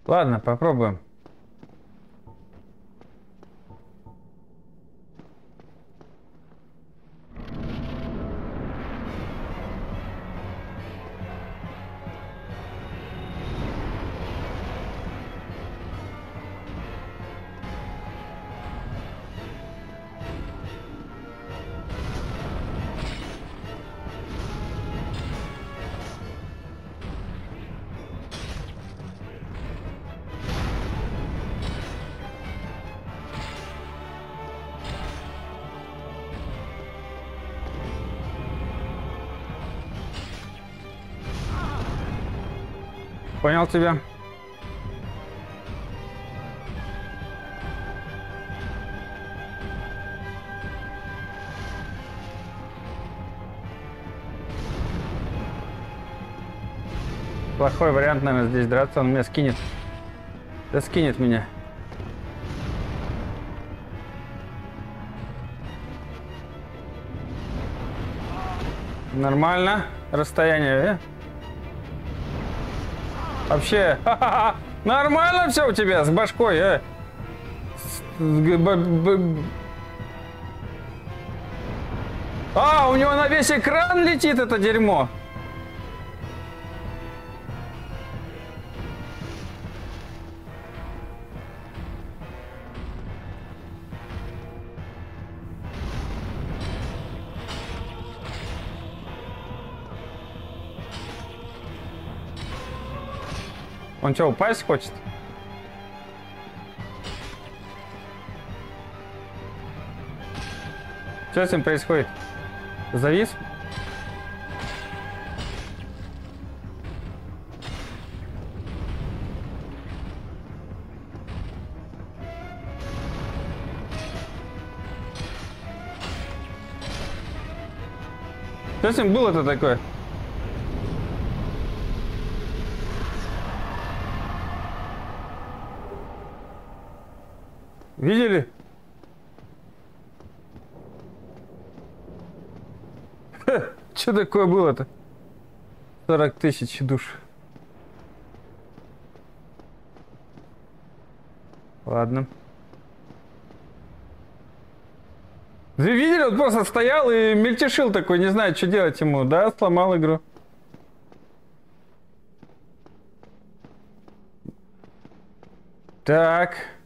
Ладно, попробуем. Понял тебя. Плохой вариант, наверное, здесь драться. Он меня скинет. Да скинет меня. Нормально. Расстояние, Вообще, нормально все у тебя с башкой, А, у него на весь экран летит это дерьмо. Он что, упасть хочет? Что с ним происходит? Завис? Что с ним было-то такое? Видели? Что такое было-то? 40 тысяч душ. Ладно. Вы видели? Он просто стоял и мельтешил такой, не знаю, что делать ему. Да, сломал игру. Так.